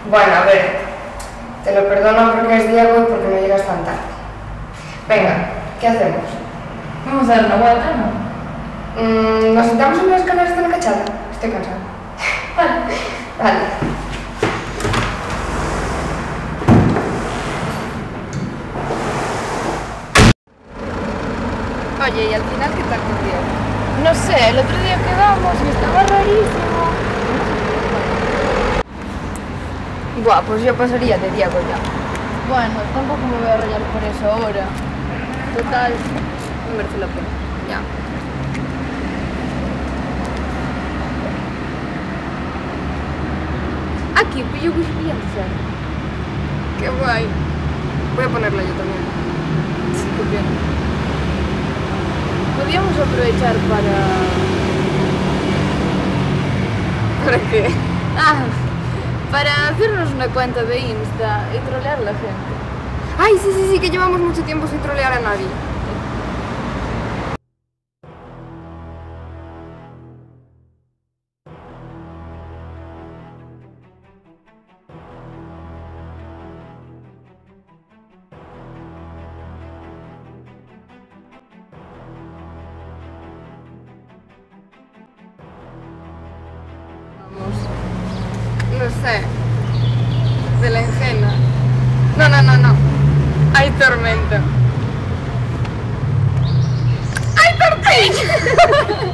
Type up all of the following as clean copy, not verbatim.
Bueno, a ver, te lo perdono porque es Diego y porque no llegas tan tarde. Venga, ¿qué hacemos? Vamos a dar una vuelta, ¿no? ¿Nos sentamos en las escaleras de la Cachada? Estoy cansada. Vale. Vale. Oye, ¿y al final qué tal ocurrió? No sé, el otro día quedamos y estaba rarísimo. Buah, pues yo pasaría de Diego ya. Bueno, tampoco me voy a rayar por eso ahora. Total, no merece la pena. Ya. Aquí, pillo whisky antes. Qué guay. Voy a ponerla yo también. Sí, ¿por qué no? Podríamos aprovechar para... ¿Para qué? Ah, para hacernos una cuenta de Insta y trolear a la gente. Ay, sí, sí, sí, que llevamos mucho tiempo sin trolear a nadie. Vamos. No sé. Berenjena. No, no, no, no. Hay tormenta. ¡Hay tortilla!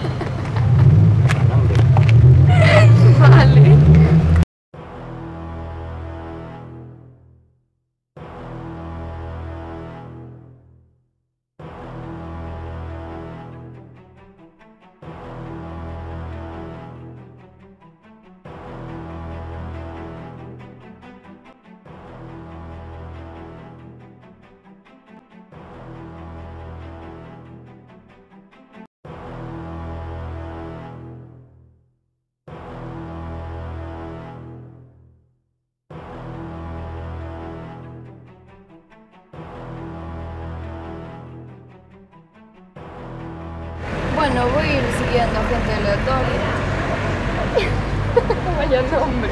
Vale. Bueno, voy a ir siguiendo a gente aleatoria. Vaya nombre.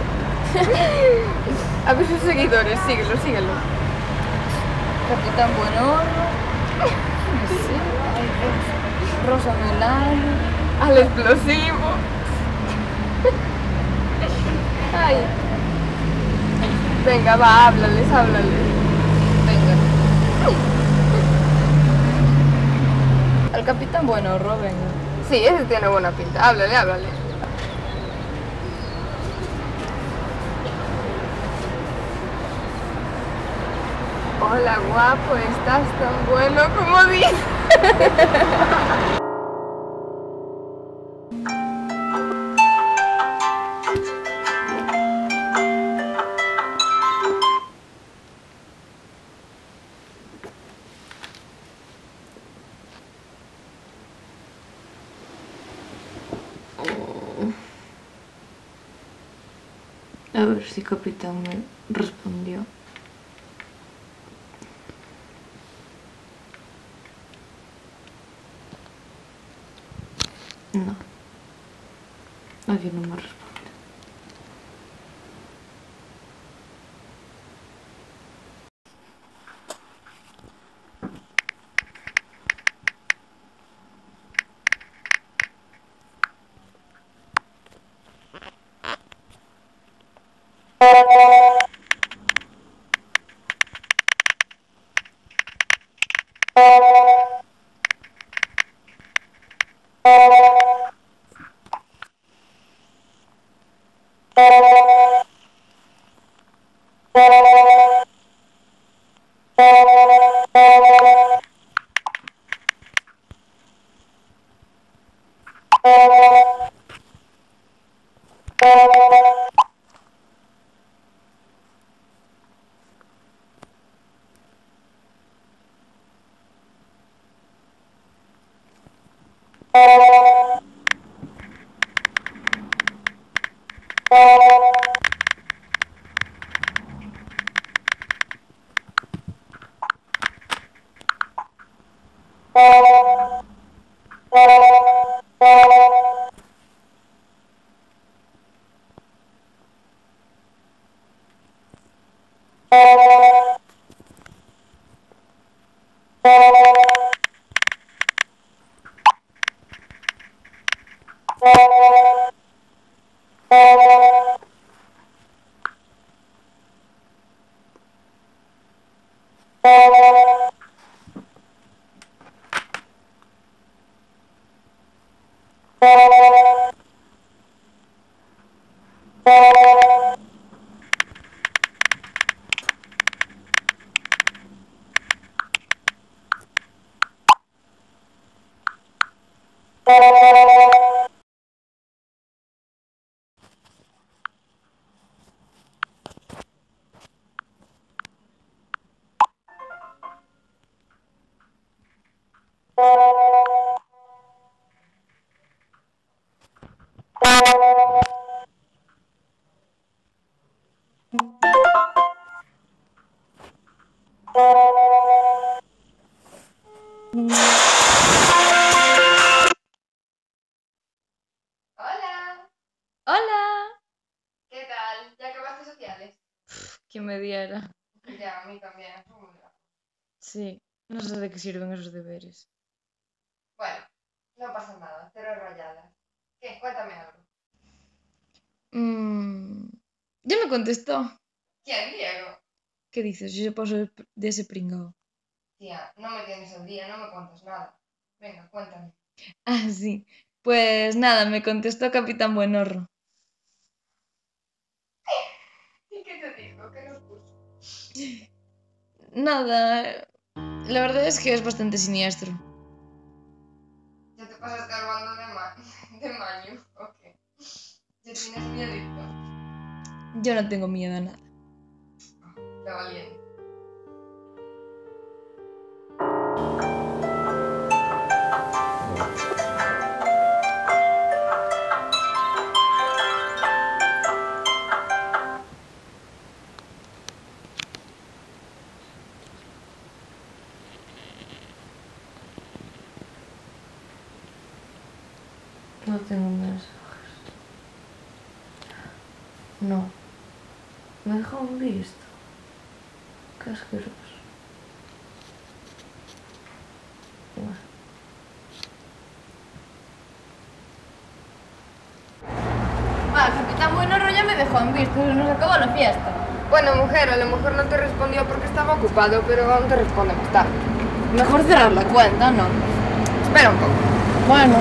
A ver sus seguidores, síguelo, síguelo. Capitán Buenorro. Sí, Rosa Melano. Al explosivo. Ay. Venga, va, háblales, háblales. Venga. Al Capitán Buenorro, venga. Sí, ese tiene buena pinta. Háblale, háblale. Hola, guapo, estás tan bueno como dices. A ver si Capitán me respondió. No. Nadie no me responde. Hola, ¡Hola! ¿qué tal? ¿Ya acabaste sociales? ¿Quién me diera? Ya, a mí también, son muy largos. Sí, no sé de qué sirven esos deberes. Bueno, no pasa nada, cero rayadas. ¿Qué? Cuéntame algo. Mmm... Ya me contestó. ¿Quién, Diego? ¿Qué dices? Yo se paso de ese pringao. Tía, no me tienes al día, no me cuentas nada. Venga, cuéntame. Ah, sí. Pues nada, me contestó Capitán Buenorro. ¿Y qué te digo? ¿Qué nos puso? Nada, la verdad es que es bastante siniestro. ¿Ya te pasas carbando de maño? ¿O qué? ¿Ya tienes miedito? Yo no tengo miedo a nada. Qué valiente. No tengo mensajes. No. Me dejó un visto. Qué asqueroso. Bueno. Capitán Buenorro ya me dejó en visto, nos acabó la fiesta. Bueno, mujer, a lo mejor no te respondió porque estaba ocupado, pero aún te responde más tarde. Mejor cerrar la cuenta, ¿no? Espera un poco. Bueno.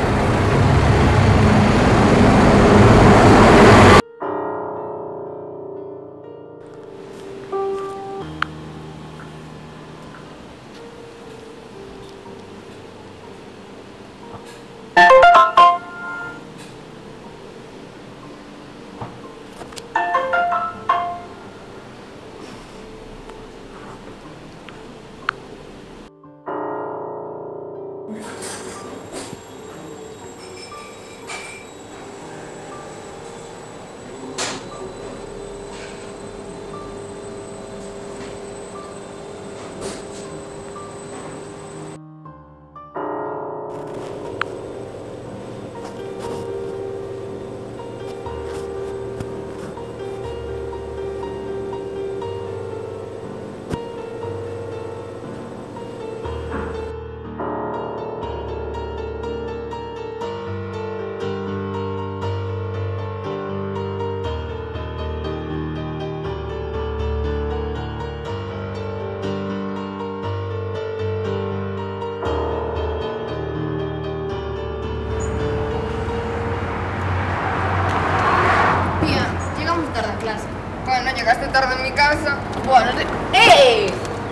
Tía, llegamos tarde a clase. Bueno, llegaste tarde en mi casa. Bueno, ¡ey!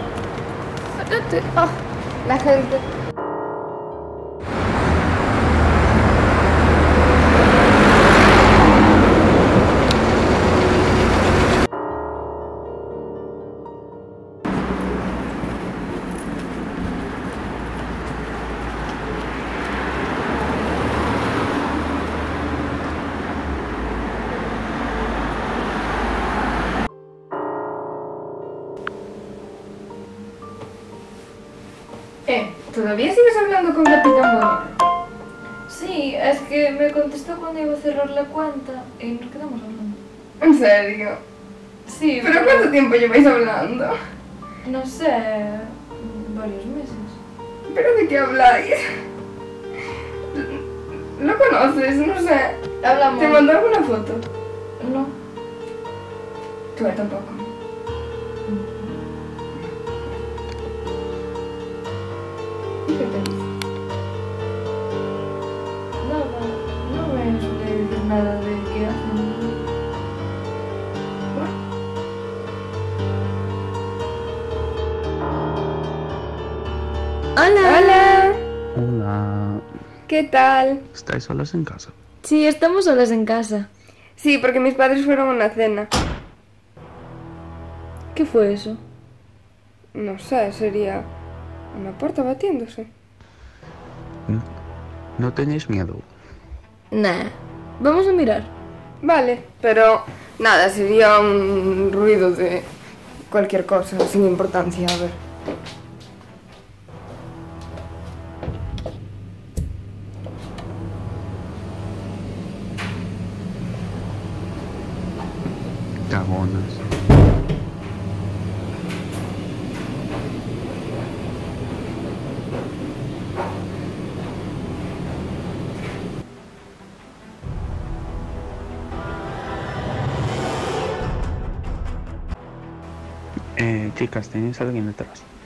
La gente. ¿Todavía sigues hablando con Capitán Buenorro? Sí, es que me contestó cuando iba a cerrar la cuenta y nos quedamos hablando. ¿En serio? Sí, ¿Pero cuánto tiempo lleváis hablando? No sé, varios meses. ¿Pero de qué habláis? ¿Lo conoces? No sé. Hablamos. ¿Te mandó alguna foto? No. Tú tampoco. ¿Y qué te dice? Nada, no me suele decir nada de qué hacen. Hola. Hola. Hola. ¿Qué tal? ¿Estáis solas en casa? Sí, estamos solas en casa. Sí, porque mis padres fueron a una cena. ¿Qué fue eso? No sé, sería una puerta batiéndose. ¿No tenéis miedo? Nah. Vamos a mirar. Vale, pero nada, sería un ruido de cualquier cosa, sin importancia, a ver. Cagonas. Chicas, ¿tenéis alguien detrás?